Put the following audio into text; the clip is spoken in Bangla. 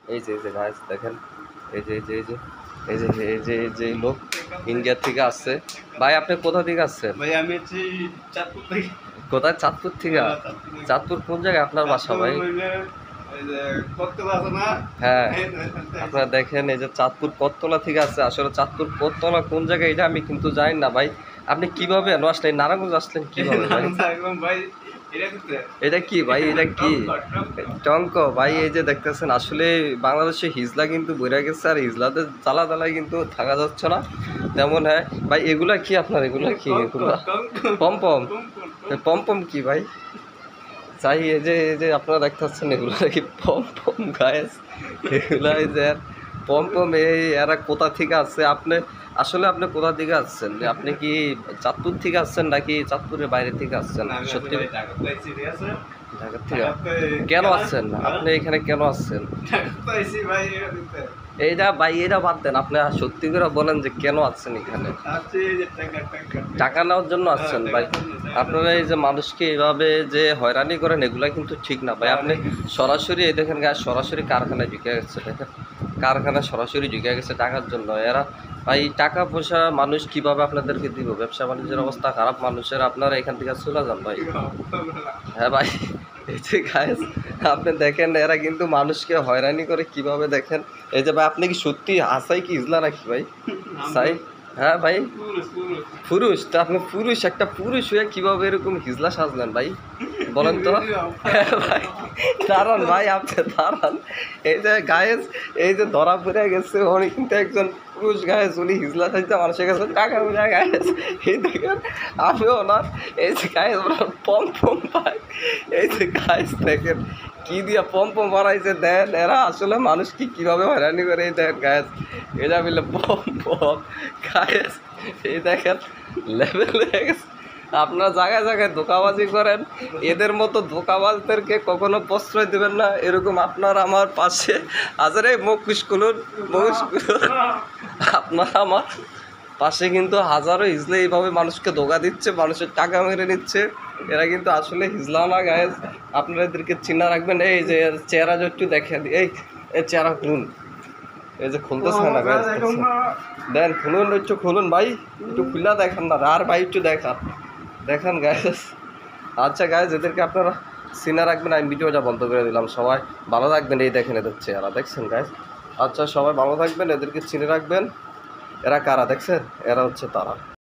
এই যে গাইস দেখেন, এই যে এই যে এই যে এই যে এই যে এই যে লোক ইন্ডিয়া থেকে আসছে। ভাই আপনি কোথা থেকে আসছেন? ভাই আমি হচ্ছি চাঁদপুর থেকে। কোথায়? চাঁদপুর থেকে? চাঁদপুর কোন জায়গায় আপনার বাসা ভাই? হ্যাঁ, আপনারা দেখেন এই যে চাঁদপুর কোততলা থেকে আসছে। আসলে চাঁদপুর কোততলা কোন জায়গায় এটা আমি কিন্তু জানি না ভাই। আপনি কিভাবে আসলেন? নারায়ণগঞ্জ আসলেন কিভাবে ভাই? এটা কি ভাই? এটা কি টঙ্ক ভাই? এই যে দেখতেছেন আসলে বাংলাদেশে হিজলা কিন্তু বইরা গেছে, আর হিজলাতে জ্বালা জ্বালায় কিন্তু থাকা যাচ্ছে না তেমন। হ্যাঁ ভাই, এগুলা কি আপনার? এগুলা কি? এগুলা পমপম? পমপম কি ভাই? চাই এই যে আপনারা দেখতেছেন এগুলো কি পমপম গায়েস? এগুলা এই যে পমপম, এই এরা কোথা থেকে আসছে? আপনি আসলে আপনি কোথা থেকে আসছেন? আপনি কি চাঁদপুর থেকে আসছেন নাকি চাঁদপুরের বাইরে থেকে আসছেন? সত্যি ঢাকা থেকে? কেন আসছেন আপনি এখানে? কেন আসছেন এইটা ভাই? এটা বাদ দেন, আপনি সত্যি করে বলেন যে কেন আসছেন এখানে? টাকা নেওয়ার জন্য আসছেন ভাই? আপনারা এই যে মানুষকে এইভাবে যে হয়রানি করেন এগুলা কিন্তু ঠিক না ভাই। আপনি সরাসরি এই দেখেন গায়ে সরাসরি কারখানায় ঢুকে গেছে, দেখেন কারখানায় সরাসরি ঢুকে গেছে টাকার জন্য। এরা ভাই টাকা পয়সা মানুষ কিভাবে আপনাদেরকে দিব? ব্যবসা বাণিজ্যের অবস্থা খারাপ মানুষের, আপনারা এখান থেকে চলে যান ভাই। হ্যাঁ ভাই, এই যে গাইস আপনি দেখেন এরা কিন্তু মানুষকে হয়রানি করে কিভাবে, দেখেন এই যে ভাই। আপনি কি সত্যি আসাই কি ইজলা নাকি ভাই? সাই? হ্যাঁ ভাই, পুরুষ তো আপনি? পুরুষ, একটা পুরুষ হয়ে কিভাবে এরকম হিজলা সাজলেন ভাই বলেন তো? হ্যাঁ ভাই, দাঁড়ান ভাই, আপনি দাঁড়ান। এই যে গায়েস, এই যে ধরা পড়ে গেছে উনি কিন্তু একজন পুরুষ গায়েস, উনি হিজলা সাজতে মানুষের কাছে টাকা পয়সা গায়েস। এই দেখেন আমিও ওনার এই যে গায়েস ওনার পম পম পাই। এই যে গায়েস দেখেন কি দিয়া পম পম বানাইছে, দেন এরা আসলে মানুষ কি কিভাবে হয়রানি করে। এই দেখেন গায়েস, এটা মিলে পম পম গায়েস। এই দেখেন লেভেল হয়ে গেছে। আপনারা জায়গায় জায়গায় ধোঁকাবাজি করেন, এদের মতো ধোঁকাবাজদেরকে কখনো প্রশ্রয় দেবেন না। এরকম আপনার আমার পাশে হাজারে মুখোশ খুলুন, মুখোশ খুলুন। আপনারা আমার পাশে কিন্তু হাজারো হিজলে এইভাবে মানুষকে ধোঁকা দিচ্ছে, মানুষের টাকা মেরে নিচ্ছে। এরা কিন্তু আসলে হিজলা না গায়েস, আপনারা এদেরকে চিন্তা রাখবেন। এই যে চেহারা একটু দেখেন, এই চেহারা খুলুন। এই যে খুলতেছে না গায়েস, দেন খুলুন, একটু খুলুন ভাই, একটু খুলা দেখান না আর ভাই, একটু দেখান, দেখেন গাইস। আচ্ছা গাইস, এদেরকে আপনারা চিনে রাখবেন। আমি ভিডিওটা বন্ধ করে দিলাম। সবাই ভালো থাকবেন। এই দেখেন এদের চেহারা দেখছেন গাইস? আচ্ছা সবাই ভালো থাকবেন, এদেরকে চিনে রাখবেন। এরা কারা দেখছেন? এরা হচ্ছে তারা।